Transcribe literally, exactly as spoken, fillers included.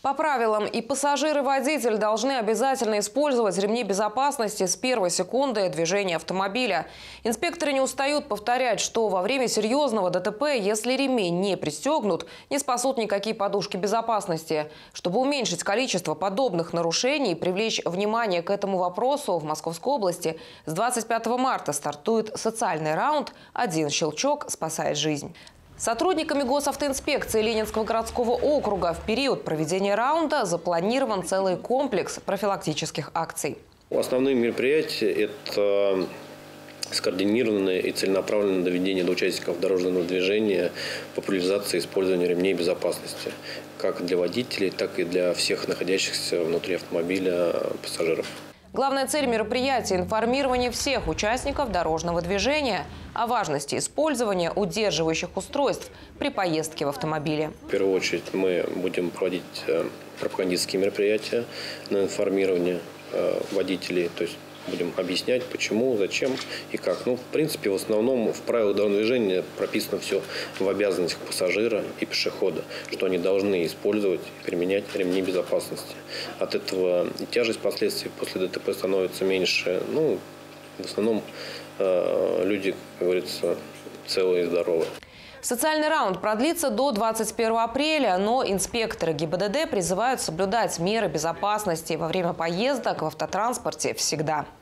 По правилам, и пассажир, и водитель должны обязательно использовать ремни безопасности с первой секунды движения автомобиля. Инспекторы не устают повторять, что во время серьезного ДТП, если ремень не пристегнут, не спасут никакие подушки безопасности. Чтобы уменьшить количество подобных нарушений и привлечь внимание к этому вопросу, в Московской области с двадцать пятого марта стартует социальный раунд «Один щелчок спасает жизнь». Сотрудниками госавтоинспекции Ленинского городского округа в период проведения раунда запланирован целый комплекс профилактических акций. Основные мероприятия – это скоординированное и целенаправленное доведение до участников дорожного движения популяризации использования ремней безопасности как для водителей, так и для всех находящихся внутри автомобиля пассажиров. Главная цель мероприятия – информирование всех участников дорожного движения о важности использования удерживающих устройств при поездке в автомобиле. В первую очередь мы будем проводить пропагандистские мероприятия на информирование водителей, то есть будем объяснять, почему, зачем и как. Ну, в принципе, в основном в правилах дорожного движения прописано все в обязанностях пассажира и пешехода, что они должны использовать и применять ремни безопасности. От этого и тяжесть последствий после ДТП становится меньше. Ну, в основном э, люди, как говорится, целые и здоровые. Социальный раунд продлится до двадцать первого апреля, но инспекторы ГИБДД призывают соблюдать меры безопасности во время поездок в автотранспорте всегда.